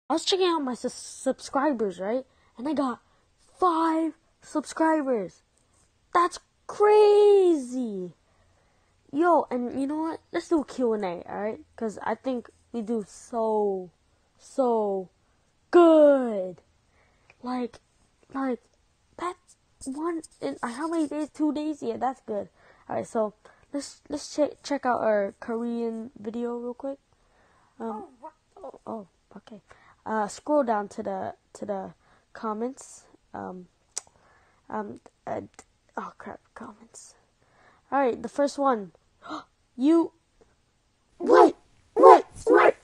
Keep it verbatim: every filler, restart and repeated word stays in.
I was checking out my su- subscribers, right? And I got five subscribers. That's crazy. Yo, and you know what? Let's do a Q and A, alright? Because I think we do so, so good. Like, like, that's one, in how many days? Two days? Yeah, that's good. Alright, so let's let's check check out our Korean video real quick. Um, oh, oh, okay. Uh, scroll down to the to the comments. Um, um, uh, oh crap, comments. All right, the first one. You. What? What? What?